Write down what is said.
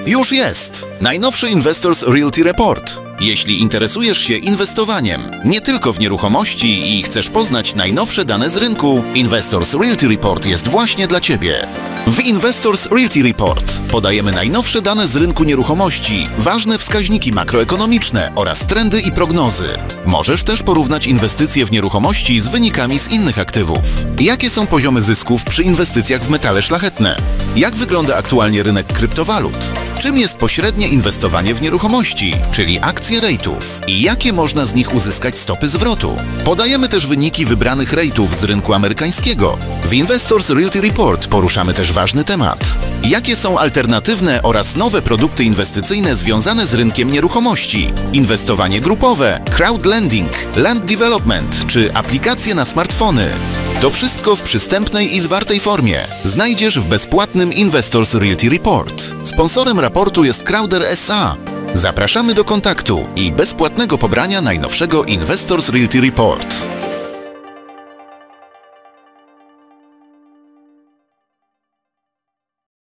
Już jest! Najnowszy Investors Realty Report. Jeśli interesujesz się inwestowaniem nie tylko w nieruchomości i chcesz poznać najnowsze dane z rynku, Investors Realty Report jest właśnie dla Ciebie. W Investors Realty Report podajemy najnowsze dane z rynku nieruchomości, ważne wskaźniki makroekonomiczne oraz trendy i prognozy. Możesz też porównać inwestycje w nieruchomości z wynikami z innych aktywów. Jakie są poziomy zysków przy inwestycjach w metale szlachetne? Jak wygląda aktualnie rynek kryptowalut? Czym jest pośrednie inwestowanie w nieruchomości, czyli akcje REIT-ów? I jakie można z nich uzyskać stopy zwrotu? Podajemy też wyniki wybranych REIT-ów z rynku amerykańskiego. W Investors Realty Report poruszamy też ważny temat. Jakie są alternatywne oraz nowe produkty inwestycyjne związane z rynkiem nieruchomości? Inwestowanie grupowe, crowdlending, land development czy aplikacje na smartfony? To wszystko w przystępnej i zwartej formie znajdziesz w bezpłatnym Investors Realty Report. Sponsorem raportu jest Crowder SA. Zapraszamy do kontaktu i bezpłatnego pobrania najnowszego Investors Realty Report.